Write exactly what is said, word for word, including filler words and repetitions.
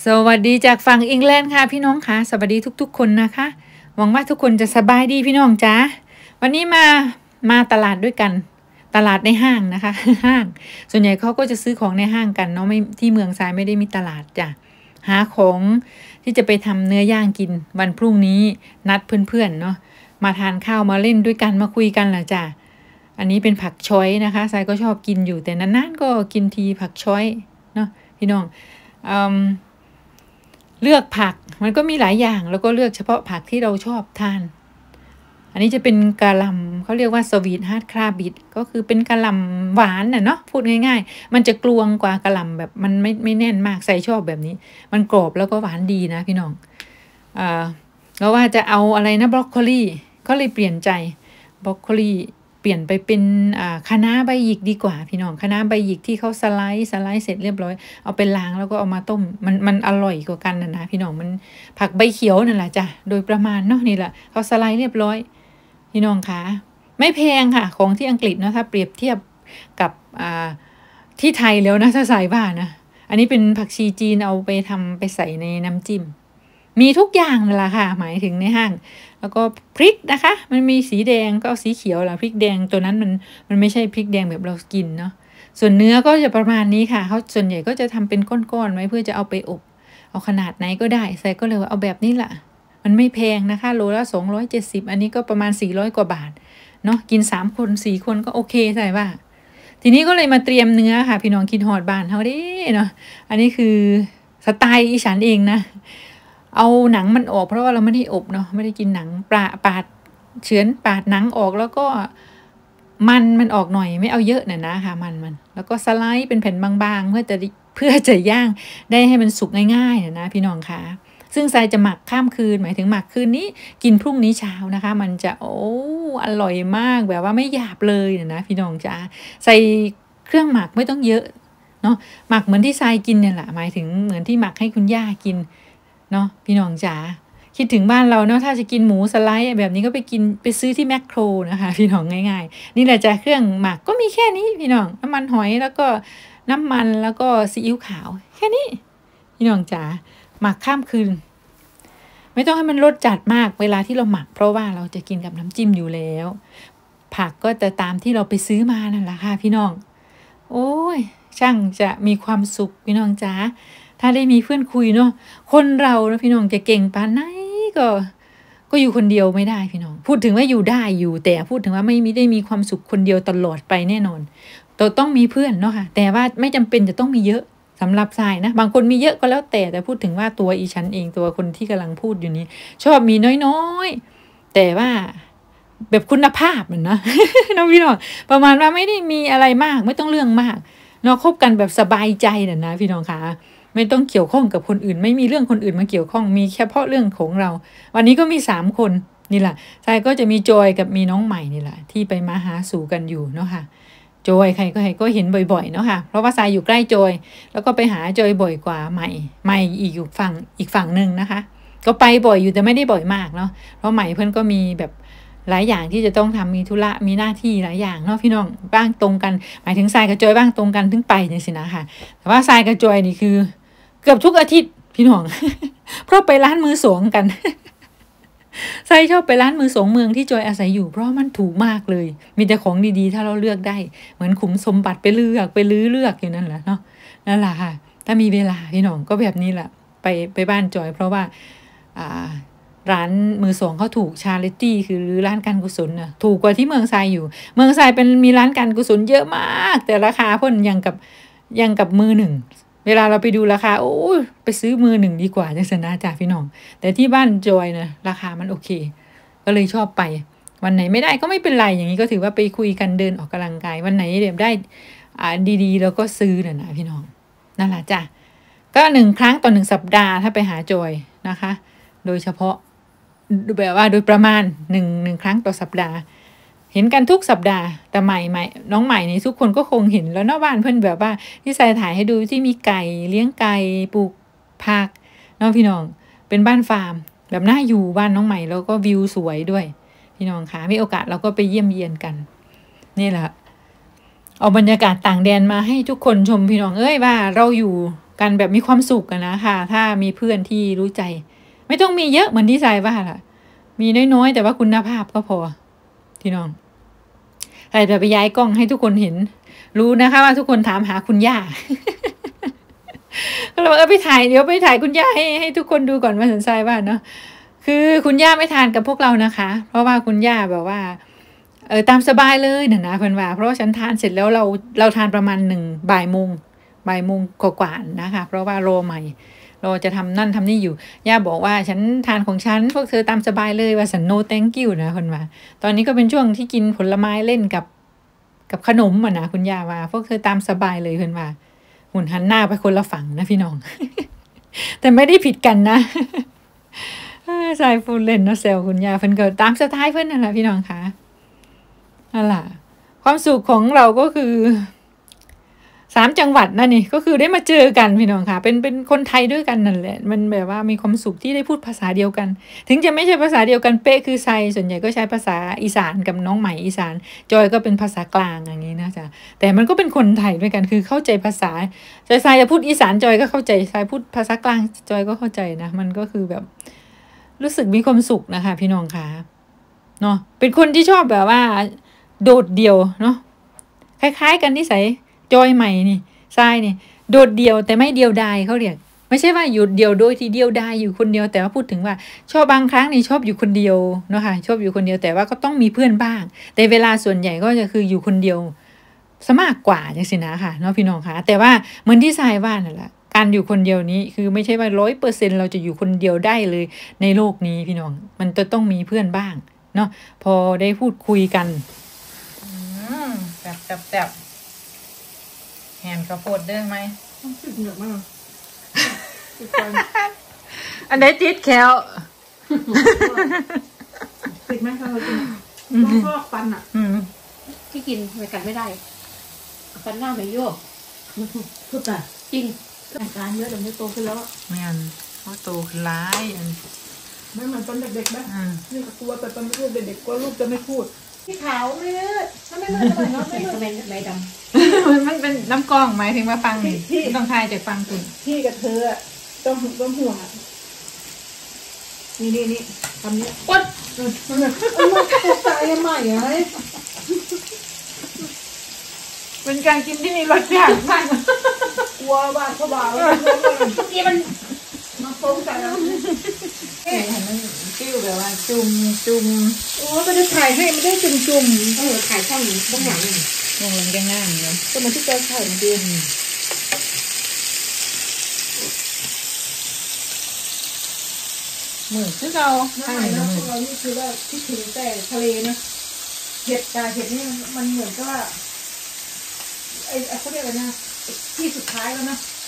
สวัสดีจากฝั่งอังกฤษค่ะพี่น้องค่ะสวัสดีทุกๆคนนะคะหวังว่าทุกคนจะสบายดีพี่น้องจ้าวันนี้มามาตลาดด้วยกันตลาดในห้างนะคะห้างส่วนใหญ่เขาก็จะซื้อของในห้างกันเนาะไม่ที่เมืองทรายไม่ได้มีตลาดจ้ะหาของที่จะไปทำเนื้อย่างกินวันพรุ่งนี้นัดเพื่อนๆเนาะมาทานข้าวมาเล่นด้วยกันมาคุยกันแหละจ้ะอันนี้เป็นผักช้อยนะคะทรายก็ชอบกินอยู่แต่นานๆก็กินทีผักช้อยเนาะพี่น้องอืมเลือกผักมันก็มีหลายอย่างแล้วก็เลือกเฉพาะผักที่เราชอบทานอันนี้จะเป็นกะหล่ำเขาเรียกว่าสวีทฮาร์ดคราบิดก็คือเป็นกะหล่ำหวานน่ะเนาะพูดง่ายๆมันจะกลวงกว่ากะหล่ำแบบมันไม่ไม่แน่นมากใส่ชอบแบบนี้มันกรอบแล้วก็หวานดีนะพี่น้องอ่าแล้วว่าจะเอาอะไรนะบรอกโคลีก็เลยเปลี่ยนใจบรอกโคลีเปลี่ยนไปเป็นอ่าคะน้าใบหยิกดีกว่าพี่น้องคะน้าใบหยิกที่เขาสไลด์สไลด์เสร็จเรียบร้อยเอาไปล้างแล้วก็เอามาต้มมันมันอร่อยกว่ากันนะนะพี่น้องมันผักใบเขียวนั่นแหละจ้ะโดยประมาณเนาะนี่แหละเขาสไลด์เรียบร้อยพี่น้องคะไม่แพงค่ะของที่อังกฤษนะถ้าเปรียบเทียบกับอ่าที่ไทยแล้วนะถ้าใส่บ้านนะอันนี้เป็นผักชีจีนเอาไปทำไปใส่ในน้ำจิ้มมีทุกอย่างนั่นแหละค่ะหมายถึงในห้างแล้วก็พริกนะคะมันมีสีแดงก็เอาสีเขียวละพริกแดงตัวนั้นมันมันไม่ใช่พริกแดงแบบเรากินเนาะส่วนเนื้อก็จะประมาณนี้ค่ะเขาส่วนใหญ่ก็จะทำเป็นก้อนๆไว้เพื่อจะเอาไปอบเอาขนาดไหนก็ได้ใส่ก็เลยว่าเอาแบบนี้แหละมันไม่แพงนะคะโลละสองร้อยเจ็ดสิบอันนี้ก็ประมาณสี่ร้อยกว่าบาทเนาะกินสามคนสี่คนก็โอเคใช่ป่ะทีนี้ก็เลยมาเตรียมเนื้อค่ะพี่น้องคิดฮอดบ้านเฮาเด้เนาะอันนี้คือสไตล์อีสานเองนะเอาหนังมันออกเพราะว่าเราไม่ได้อบเนาะไม่ได้กินหนังปลาปาดเฉือนปาดหนังออกแล้วก็มันมันออกหน่อยไม่เอาเยอะน่ะนะค่ะมันมันแล้วก็สไลด์เป็นแผ่นบางๆเพื่อจะเพื่อจะย่างได้ให้มันสุกง่ายๆน่ะนะพี่น้องค่ะซึ่งทรายจะหมักข้ามคืนหมายถึงหมักคืนนี้กินพรุ่งนี้เช้านะคะมันจะโอ้อร่อยมากแบบว่าไม่หยาบเลยน่ะนะพี่น้องจ๋าใส่เครื่องหมักไม่ต้องเยอะเนาะหมักเหมือนที่ทรายกินเนี่ยแหละหมายถึงเหมือนที่หมักให้คุณย่ากินเนาะพี่น้องจ๋าคิดถึงบ้านเราเนาะถ้าจะกินหมูสไลด์แบบนี้ก็ไปกินไปซื้อที่แมคโครนะคะพี่น้องง่ายๆนี่แหละจ้ะเครื่องหมักก็มีแค่นี้พี่น้องน้ำมันหอยแล้วก็น้ำมันแล้วก็ซีอิ๊วขาวแค่นี้พี่น้องจ๋าหมักข้ามคืนไม่ต้องให้มันรสจัดมากเวลาที่เราหมักเพราะว่าเราจะกินกับน้ำจิ้มอยู่แล้วผักก็จะตามที่เราไปซื้อมานั่นแหละค่ะพี่น้องโอ้ยช่างจะมีความสุขพี่น้องจ๋าถ้าได้มีเพื่อนคุยเนาะคนเรานะพี่น้องจะเก่งปานไหนก็ก็อยู่คนเดียวไม่ได้พี่น้องพูดถึงว่าอยู่ได้อยู่แต่พูดถึงว่าไม่ไม่ได้มีความสุขคนเดียวตลอดไปแน่นอนเราต้องมีเพื่อนเนาะค่ะแต่ว่าไม่จำเป็นจะต้องมีเยอะสำหรับทรายนะบางคนมีเยอะก็แล้วแต่แต่พูดถึงว่าตัวอีฉันเองตัวคนที่กำลังพูดอยู่นี้ชอบมีน้อยๆแต่ว่าแบบคุณภาพเหมือนนะ น้องพี่น้องประมาณว่าไม่ได้มีอะไรมากไม่ต้องเรื่องมากเนาะคบกันแบบสบายใจน่ะนะพี่น้องคะไม่ต้องเกี่ยวข้องกับคนอื่นไม่มีเรื่องคนอื่นมาเกี่ยวข้องมีเฉพาะเรื่องของเราวันนี้ก็มีสามคนนี่แหละทรายก็จะมีจอยกับมีน้องใหม่นี่แหละที่ไปมาหาสู่กันอยู่เนาะค่ะจอยใครก็ใครก็เห็นบ่อยๆเนาะค่ะเพราะว่าทรายอยู่ใกล้จอยแล้วก็ไปหาจอยบ่อยกว่าใหม่ใหม่อีกอยู่ฝั่งอีกฝั่งหนึ่งนะคะก็ไปบ่อยอยู่แต่ไม่ได้บ่อยมากเนาะเพราะใหม่เพื่อนก็มีแบบหลายอย่างที่จะต้องทำมีธุระมีหน้าที่หลายอย่างเนาะพี่น้องบ้างตรงกันหมายถึงทรายกับจอยบ้างตรงกันถึงไปเนี่ยสินะค่ะแต่ว่าทรายกับจอยนี่คือเกือบทุกอาทิตย์พี่น้อง เพราะไปร้านมือสองกัน ทรายชอบไปร้านมือสองเมืองที่จอยอาศัยอยู่เพราะมันถูกมากเลยมีแต่ของดีๆถ้าเราเลือกได้เหมือนขุมสมบัติไปเลือกไปลื้อเลือกอยู่นั่นแหละเนาะนั่นแหละค่ะถ้ามีเวลาพี่น้องก็แบบนี้แหละไปไปบ้านจอยเพราะว่าอ่าร้านมือสองเขาถูกชาริตี้คือร้านการกุศลน่ะถูกกว่าที่เมืองทรายอยู่เมืองทรายเป็นมีร้านการกุศลเยอะมากแต่ราคาเพิ่นยังกับยังกับมือหนึ่งเวลาเราไปดูราคาโอ้ไปซื้อมือหนึ่งดีกว่าจังซั่นนะจ้ะพี่น้องแต่ที่บ้านจอยนะราคามันโอเคก็เลยชอบไปวันไหนไม่ได้ก็ไม่เป็นไรอย่างนี้ก็ถือว่าไปคุยกันเดินออกกำลังกายวันไหนเดี๋ยวได้อ่าดีๆแล้วก็ซื้อน่ะนะพี่น้องนั่นแหละจ้ะก็หนึ่งครั้งต่อหนึ่งสัปดาห์ถ้าไปหาจอยนะคะโดยเฉพาะแบบว่าโดยประมาณหนึ่งหนึ่งครั้งต่อสัปดาห์เห็นกันทุกสัปดาห์แต่ใหม่ใหม่น้องใหม่นี่ทุกคนก็คงเห็นแล้วนอกบ้านเพื่อนแบบว่าที่ใส่ถ่ายให้ดูที่มีไก่เลี้ยงไก่ปลูกผักน้องพี่น้องเป็นบ้านฟาร์มแบบน่าอยู่บ้านน้องใหม่แล้วก็วิวสวยด้วยพี่น้องคะมีโอกาสเราก็ไปเยี่ยมเยียนกันนี่แหละเอาบรรยากาศต่างแดนมาให้ทุกคนชมพี่น้องเอ้ยว่าเราอยู่กันแบบมีความสุขกันนะค่ะถ้ามีเพื่อนที่รู้ใจไม่ต้องมีเยอะเหมือนที่ทรายว่าล่ะมีน้อยๆแต่ว่าคุณภาพก็พอพี่น้องใครจะไปย้ายกล้องให้ทุกคนเห็นรู้นะคะว่าทุกคนถามหาคุณย่าก็เลยเออไปถ่ายเดี๋ยวไปถ่ายคุณย่าให้ให้ทุกคนดูก่อนว่าสันทรายว่าเนาะคือคุณย่าไม่ทานกับพวกเรานะคะเพราะว่าคุณย่าแบบว่าเออตามสบายเลยนะนะเพื่อนว่าเพราะว่าฉันทานเสร็จแล้วเราเราทานประมาณหนึ่งบ่ายโมงบ่ายโมงกว่าๆนะคะเพราะว่าโรใหม่เราจะทำนั่นทำนี่อยู่ย่าบอกว่าฉันทานของฉันพวกเธอตามสบายเลยว่าสันโน thank you นะคนว่าตอนนี้ก็เป็นช่วงที่กินผลไม้เล่นกับกับขนมอ่ะนะคุณย่าว่าพวกเธอตามสบายเลยคนว่าหุ่นหันหน้าไปคนละฝั่งนะพี่น้อง แต่ไม่ได้ผิดกันนะสายฟูลเล่นเนาะเซลคุณย่าเพิ่นเกิดตามสไตล์เพิ่นนั่นแหละพี่น้องคะนั่นแหละความสุขของเราก็คือสามจังหวัดนั่นนี่ก็คือได้มาเจอกันพี่น้องค่ะเป็นเป็นคนไทยด้วยกันนั่นแหละมันแบบว่ามีความสุขที่ได้พูดภาษาเดียวกันถึงจะไม่ใช่ภาษาเดียวกันเป๊ะคือไซส่วนใหญ่ก็ใช้ภาษาอีสานกับน้องใหม่อีสานจอยก็เป็นภาษากลางอย่างนี้นะจ๊ะแต่มันก็เป็นคนไทยด้วยกันคือเข้าใจภาษาไซจะพูดอีสานจอยก็เข้าใจไซพูดภาษากลางจอยก็เข้าใจนะมันก็คือแบบรู้สึกมีความสุขนะคะพี่น้องค่ะเนาะเป็นคนที่ชอบแบบว่าโดดเดี่ยวเนาะคล้ายๆกันนิสัยจอยใหม่นี่ทรายนี่โดดเดี่ยวแต่ไม่เดียวดายเขาเรียกไม่ใช่ว่าอยู่เดียวโดยที่เดียวดายอยู่คนเดียวแต่ว่าพูดถึงว่าชอบบางครั้งนี่ชอบอยู่คนเดียวเนาะค่ะชอบอยู่คนเดียวแต่ว่าก็ต้องมีเพื่อนบ้างแต่เวลาส่วนใหญ่ก็จะคืออยู่คนเดียวซะมากกว่าจังสินะค่ะเนาะพี่น้องค่ะแต่ว่าเหมือนที่ทรายว่านั่นแหละการอยู่คนเดียวนี้คือไม่ใช่ว่าร้อยเปอร์เซ็นเราจะอยู่คนเดียวได้เลยในโลกนี้พี่น้องมันจะต้องมีเพื่อนบ้างเนาะพอได้พูดคุยกันแบบแบบแบบแหนข้าวโพดเด้งไหมติดเหนือกมากอันไหนติดแควติดไหมคะเรากินต้องพอกฟันอ่ะที่กินไปกัดไม่ได้ฟันหน้าไม่โยกพูดแต่จริงอาการเยอะเดี๋ยวนี้โตขึ้นแล้วไม่อันเขาโตขึ้นร้ายอันไม่เหมือนตอนเด็กๆนะนี่ก็กลัวแต่ตอนเด็กๆกลัวลูกจะไม่พูดที่ขาวไม่เลือดถ้าไม่เลือดอะไรเนาะไม่เลือดไม่ไม่ดำมันเป็นน้ำกล้องหมายถึงว่าฟังนี่ต้องทายจากฟังคุณพี่กับเธอต้องต้องห่วงนี่นี่นี่ทำนี้ปั๊ดมันแบบมันตกใจใหม่ไงเป็นการกินที่มีรสชาติมากกลัวบาดเขาบาดแล้วเมื่อกี้มันมาโค้งใจแล้วเห็นมันฟิวแบบว่าจุ่มจุ่มโอ้ก็จะถ่ายให้ไม่ได้จุ่มจุ่มเออถ่ายช่องช่องหลังนี่มองหลังแกงหน้าเนาะก็มาที่เจ้าถ่ายมาดีมือคือเราใช่แล้วพวกเรานี่คือว่าที่ถึงแต่ทะเลนะเห็ดกาเห็ดนี่มันเหมือนกับว่าไอ้เขาเรียกอะไรนะที่สุดท้ายแล้วนะ